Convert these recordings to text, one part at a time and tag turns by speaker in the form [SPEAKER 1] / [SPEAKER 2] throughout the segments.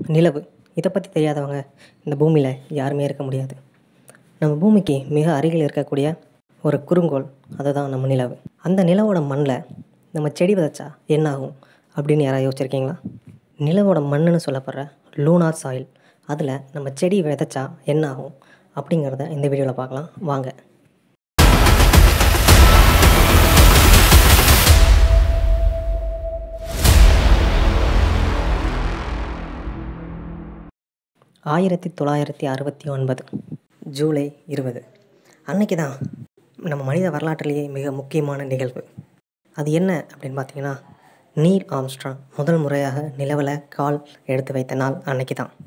[SPEAKER 1] நிலவு இதை பற்றி தெரியாதவங்க இந்த பூமியில் யாருமே இருக்க முடியாது. நம்ம பூமிக்கு மிக அருகில் இருக்கக்கூடிய ஒரு குறுங்கோள் அதுதான் நம்ம நிலவு. அந்த நிலவோட மண்ணில் நம்ம செடி விதைச்சா என்ன ஆகும் அப்படின்னு யாராவது யோசிச்சிருக்கீங்களா? நிலவோட மண்ணுன்னு சொல்லப்படுற லூனார் சாயில், அதில் நம்ம செடி விதைச்சா என்ன ஆகும் அப்படிங்கிறத இந்த வீடியோவில் பார்க்கலாம் வாங்க. ஆயிரத்தி 1969 ஜூலை 20 அன்னைக்கு தான் நம்ம மனித வரலாற்றிலேயே மிக முக்கியமான நிகழ்வு. அது என்ன அப்படின்னு பார்த்தீங்கன்னா, நீல் ஆம்ஸ்ட்ராங் முதல் முறையாக நிலவில் கால் எடுத்து வைத்த நாள் அன்னைக்கு தான்.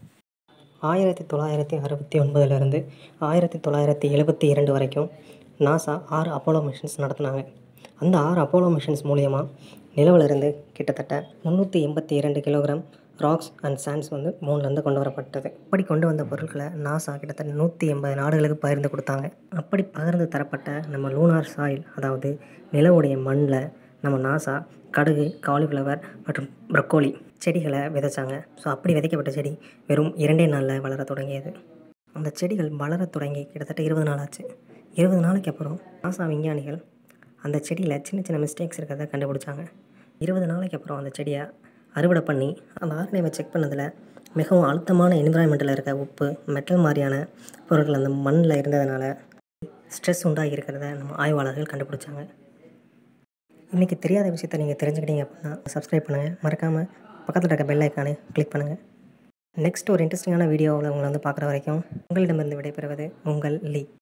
[SPEAKER 1] 1969 1972 வரைக்கும் நாசா 6 அப்போலோ மிஷன்ஸ் நடத்தினாங்க. அந்த 6 அப்போலோ மிஷன்ஸ் மூலியமாக நிலவிலிருந்து கிட்டத்தட்ட 382 கிலோகிராம் ராக்ஸ் அண்ட் சாண்ட்ஸ் மூணுலேருந்து கொண்டு வரப்பட்டது. அப்படி கொண்டு வந்த பொருட்களை நாசா கிட்டத்தட்ட 180 நாடுகளுக்கு பகிர்ந்து கொடுத்தாங்க. அப்படி பகிர்ந்து தரப்பட்ட நம்ம லூனார் சாயில், அதாவது நிலவுடைய மண்ணில் நம்ம நாசா கடுகு, காலிஃப்ளவர் மற்றும் ப்ரொக்கோலி செடிகளை விதைச்சாங்க. ஸோ அப்படி விதைக்கப்பட்ட செடி வெறும் 2 நாளில் வளர தொடங்கியது. அந்த செடிகள் வளர தொடங்கி கிட்டத்தட்ட 20 நாள் ஆச்சு. 20 நாளைக்கு அப்புறம் நாசா விஞ்ஞானிகள் அந்த செடியில் சின்ன சின்ன மிஸ்டேக்ஸ் இருக்கிறத கண்டுபிடிச்சாங்க. 20 நாளைக்கு அப்புறம் அந்த செடியை அறுவடை பண்ணி அந்த ஆர்கனைவை செக் பண்ணதில் மிகவும் அழுத்தமான என்விரான்மெண்ட்டில் இருக்க உப்பு, மெட்டல் மாதிரியான பொருட்கள் அந்த மண்ணில் இருந்ததுனால ஸ்ட்ரெஸ் உண்டாகி இருக்கிறத நம்ம ஆய்வாளர்கள் கண்டுபிடிச்சாங்க. இன்றைக்கி தெரியாத விஷயத்த நீங்கள் தெரிஞ்சுக்கிட்டீங்க அப்படின்னா சப்ஸ்கிரைப் பண்ணுங்கள். மறக்காமல் பக்கத்தில் இருக்க பெல் ஐக்கானே கிளிக் பண்ணுங்கள். நெக்ஸ்ட் ஒரு இன்ட்ரெஸ்டிங்கான வீடியோவில் உங்களை பார்க்குற வரைக்கும் உங்களிடமிருந்து விடைபெறுவது உங்கள் லீ.